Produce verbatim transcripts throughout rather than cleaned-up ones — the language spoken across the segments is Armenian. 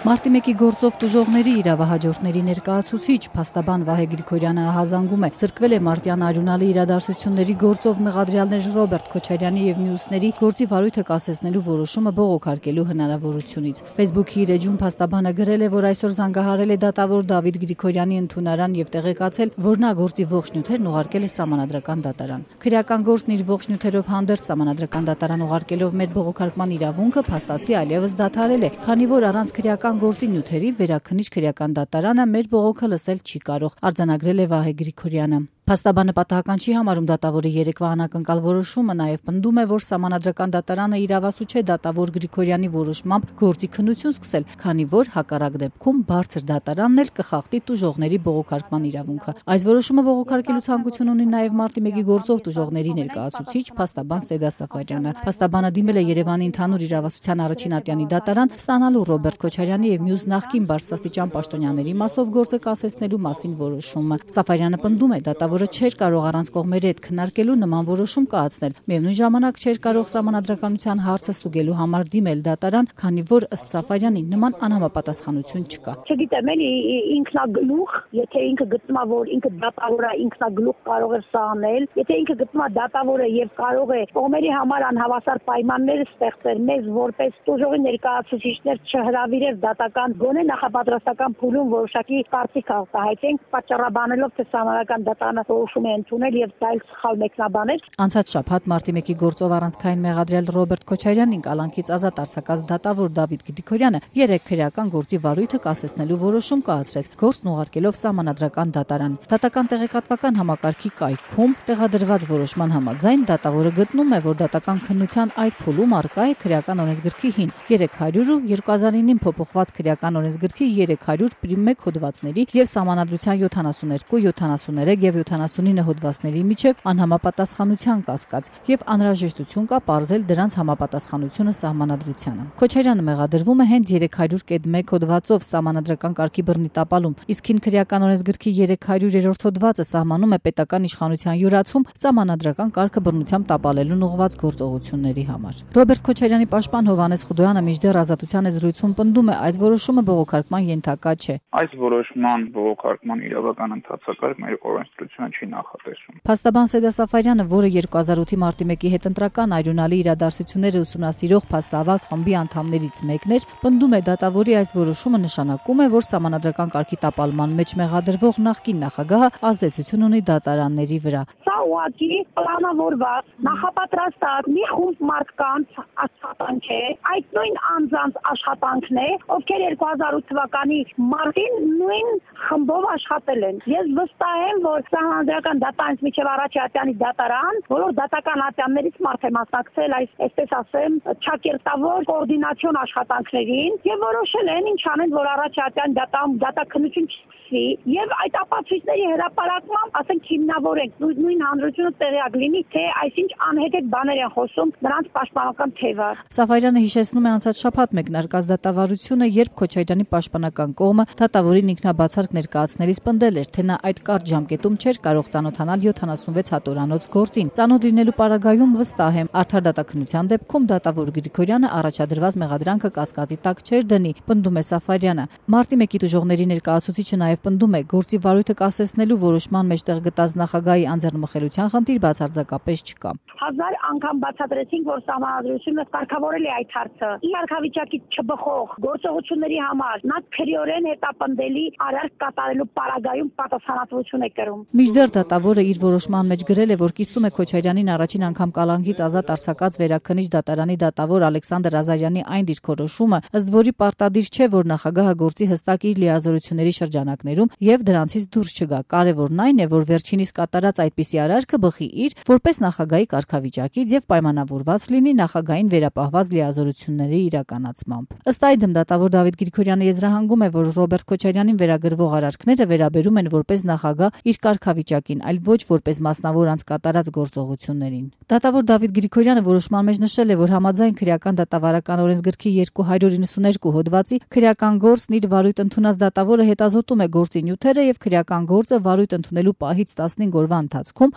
Մարտի մեկի գործով տուժողների իրավահաջորդների ներկայացուցիչ փաստաբան Վահե Գրիգորյանը ահազանգում է, սրկվել է մարտյան արյունալի իրադարձությունների գործով մեղադրյալներ Ռոբերտ Քոչարյանի եւ մյուսների գործի վարույթը կասեցնելու որոշումը բողոքարկելու հնարավորությունից։ Facebook-ի իր էջում փաստաբանը գրել է, որ այսօր զանգահարել է դատավոր Դավիթ Գրիգորյանի ընդունարան եւ տեղեկացել, որ նա գործի ողջ նյութերն ուղարկել է Սահմանադրական դատարան։ Քրեական գործն իր ողջ նյութերով հանդերձ Սահմանադրական դատարան ուղարկելով մեր բողոքարկման իրավունքը փաստացի այլևս դադարել է, քանի որ առանց քրեական գործի նյութերի վերաքննիչ քրեական դատարանը մեր բողոքը լսել չի կարող, արձանագրել է Վահե Գրիգորյանը։ Փաստաբանը պատահական չի համարում դատավորի երեկվա անակնկալ որոշումը, նաև պնդում է, որ Սահմանադրական դատարանը իրավասու չէ դատավոր Գրիգորյանի որոշմամբ գործի քննություն սկսել, քանի որ հակառակ դեպքում բարձր դատարանն էլ կխախտի տուժողների բողոքարկման իրավունքը։ Այս որոշումը բողոքարկելու ցանկություն ունի նաև մարտի մեկի գործով տուժողների ներկայացուցիչ փաստաբան Սեդա Սաֆարյանը։ Փաստաբանը դիմել է Երևանի ընդհանուր իրավասության առաջին ատյանի դատարան, ստանալու Ռոբերտ Քոչարյանի եւ մյուս նախկին բարձրաստիճան պաշտոնյաների մասով գործը կասեցնելու մասին որոշումը։ Սաֆարյանը պնդում է, դատավորը չէր կարող առանց կողմերի հետ քննարկելու նման որոշում կայացնել։ Միևնույն ժամանակ չէր կարող Սահմանադրականության հարցը ստուգելու համար դիմել դատարան, քանի որ ըստ Սաֆարյանի նման անհամապատասխանություն չկա։ Չգիտեմ, էլի ինքնագլուխ, եթե ինքը գտնում է, որ ինքը դատավոր է, ինքնագլուխ կարող է սա անել, եթե ինքը գտնում է դատավոր է եւ կարող է կողմերի համար անհավասար պայմաններ ստեղծել, մեզ որպես տուժողի ներկայացուցիչներ չհրավիրել դատական գոնե նախապատրաստական փուլում որոշակի կարծիք արտահայտենք, պատճառաբանելով թե Սահմանադրական դատարանը որոշում է ընդունել եւ դա էլ սխալ մեկնաբաներ։ Անցած շաբաթ մարտի մեկի գործով առանցքային մեղադրյալ Ռոբերտ Քոչարյանին կալանքից ազատ արձակած դատավոր Դավիթ Գրիգորյանը երեք քրեական գործի վարույթը կասեցնելու որոշում կայացրեց, գործն ուղարկելով Սահմանադրական դատարան։ Դատական տեղեկատվական համակարգի կայքում տեղադրված որոշման համաձայն դատավորը գտնում է, որ դատական քննության այդ փուլում առկա է քրեական օրենսգրքի հին երեք հարյուր ու երկու հազար ինին փոփոխված քրեական օրենսգրքի երեք հարյուր պրիմ մեկ հոդվածների եւ Սահմանադրության յոթանասուններկու, յոթանասուններեք եւ յոթանասունինը հոդվածների միջև անհամապատասխանության կասկած եւ անհրաժեշտություն կա պարզել դրանց համապատասխանությունը Սահմանադրությանը։ Քոչարյանը մեղադրվում է հենց երեք հարյուր մեկ հոդվածով Սահմանադրական կարգի բռնի տապալում, իսկ հին քրեական օրենսգրքի երեք հարյուրերորդ հոդվածը սահմանում է պետական իշխանության յուրացում Սահմանադրական կարգը բռնությամբ տապալելուն ուղղված գործողությունների համար։ Ռոբերտ Քոչարյանի պաշտպան Հովհաննես Խուդոյանը մինչդեռ Ազատության զրույցում պնդում է, այս որոշումը բողոքարկման ենթակա չէ։ Այս որոշման բողոքարկման իրավական ընթացակարգ մեր օրենսդրությունը չի նախատեսում։ Փաստաբան Սեդա Սաֆարյանը, որը երկու հազար ութի մարտի մեկի հետ ընտրական արյունալի իրադարձությունները ուսումնասիրող փաստավակ խմբի անդամներից մեկն էր, պնդում է դատավորի այս որոշումը նշանակում է, որ Սահմանադրական կարգի տապալման մեջ մեղադրվող նախկին նախագահը ազդեցություն ունի դատարանների վրա։ Սա ուղղակի պլանավորված, նախապատրաստած մի խումբ մարդկանց աշխատանք է, այդ նույն անձանց աշխատանքն է, ովքեր երկու հազար ութ թվականի մարտին նույն խմբով աշխատել են։ Ես վստահ եմ, որ Սահմանադրական դատարանից մինչև առաջի ատյանի դատարան, բոլոր դատական ատյաններից մարդ է մասնակցել այս, այսպես ասեմ, ճակերտավոր կոորդինացիոն աշխատանքներին եւ որոշել են ինչ անեն, որ առաջի ատյան դատամ դատաքննություն չսկսվի եւ այդ ապացույցների հրապարակմամբ, ասենք, հիմնավորենք նույն հանրությունը տեղյակ լինի, թե այսինչ անհետեթ բաներ են խոսում նրանց պաշտպանական թևը։ Սաֆարյանը հիշեցնում է անցած շաբաթ մեկնարկած դատավարությունը, երբ Քոչարյանի պաշտպանական կողմը դատավորին ինքնաբացարկ ներկայացնելիս պնդել էր, թե նա այդ կարճ ժամկետում չէր կարող ծանոթանալ յոթանասունվեց հատորանոց գործին։ Ծանոթ լինելու պարագայում վստահ եմ, արդար դատաքննության դեպքում դատավոր Գրիգորյանը առաջադրված մեղադրանքը կասկածի տակ չէր դնի, պնդում է Սաֆարյանը։ Մարտի մեկի տուժողների ներկայացուցիչը նաև պնդում է, գործի վարույթը կասեցնելու որոշման մեջտեղ գտած նախագահի անձեռնմխելիության խնդիր բացարձակապես չկա։ Հազար անգամ բացատրեցինք, որ Սահմանադրությունը կարգավորել է այդ հարցը։ Ի կարգավիճակի չբխող գործողությունների համար նա քրեորեն հետապնդելի արարք կատարելու պարագայում պատասխանատվություն է կրում։ Մինչդեռ դատավորը իր որոշման մեջ գրել է, որ կիսում է Քոչարյանին առաջին անգամ կալանքից ազատ արձակած վերաքննիչ դատարանի դատավոր Ալեքսանդր Ազարյանի այն դիրքորոշումը, ըստ որի պարտադիր չէ, որ նախագահը գործի հստակ իր լիազորությունների շրջանակներում եւ դրանցից դուրս չգա։ Կարևորն այն է, որ վերջինիս կատարած այդպիսի արարքը բխի իր որպես նախագահի կարգավիճակից եւ պայմանավորված լինի նախագահային վերապահված լիազորությունների իրականացմամբ։ Ըստ այդմ դատավոր Դավիթ Գրիգորյանը եզրահանգում է, որ Ռոբերտ Քոչարյանին վերագրվող արարքները վերաբերում են որպես նախագահ իր կարգավիճակին, այլ ոչ որպես մասնավոր անձ կատարած գործողություններին։ Դատավոր Դավիթ Գրիգորյանը որոշման մեջ նշել է, որ համաձայն քրեական դատավարական օրենսգրքի երկու հարյուր իննսուներկու հոդվածի քրեական գործն իր վարույթ ընդունած դատավորը հետազոտում է գործի նյութերը եւ քրեական գործը վարույթ ընդունելու պահից տասնհինգ օրվա ընթացքում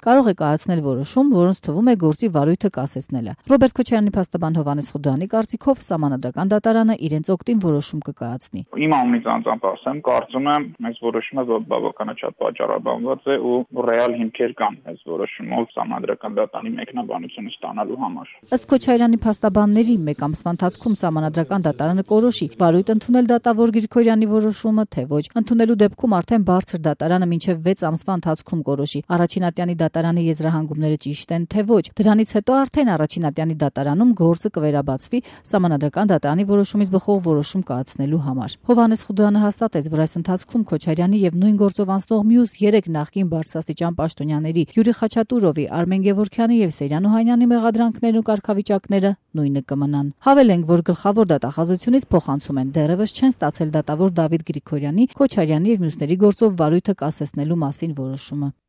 կարող է կայացնել որոշում, որոնց թվում է գործի վարույթը կասեցնելը։ Ռոբերտ Քոչարյանի փաստաբան Հովհաննես Խուդոյանի կարծիքով Սահմանադրական դատարանը իրենց օգտին որոշում կկայացնի։ Իմ անունից անձամբ ասեմ, կարծում եմ, այս որոշումը բավականաչափ պատճառաբանված է ու ռեալ հիմքեր կան այս որոշումով Սահմանադրական դատարանի մեկնաբանությունը ստանալու համար։ Ըստ Քոչարյանի փաստաբանների, մեկ ամսվա ընթացքում Սահմանադրական դատարանը կորոշի վարույթ ընդունել դատավոր Գրիգորյանի որոշումը, թե ոչ։ Ընդունելու դեպքում արդեն բարձր դատարանը մինչև վեց ամսվա ընթացքում կորոշի առաջին ատյանի դատարանի եզրահանգումները ճիշտ են, թե ոչ։ Դրանից հետո արդեն առաջին ատյանի դատարանում գործը կվերաբացվի Սահմանադրական դատարանի որոշումից բխող որոշում կայացնելու համար։ Հովհաննես Խուդոյանը հաստատեց, որ այս ընթացքում Քոչարյանի եւ նույն գործով անցնող մյուս երեք նախկին բարձրաստիճան պաշտոնյաների Յուրի Խաչատուրովի, Արմեն Գևորգյանի եւ Սեյրան Օհանյանի մեղադրանքներն ու կարգավիճակները նույնը կմնան։ Հավելենք, որ գլխավոր դատախազությունից փոխանցում են դեռևս չեն ստացել դատավոր Դավիթ Գրիգորյանի, Քոչարյանի եւ մյուսների գործով վարույթը կասեցնելու մասին որոշումը։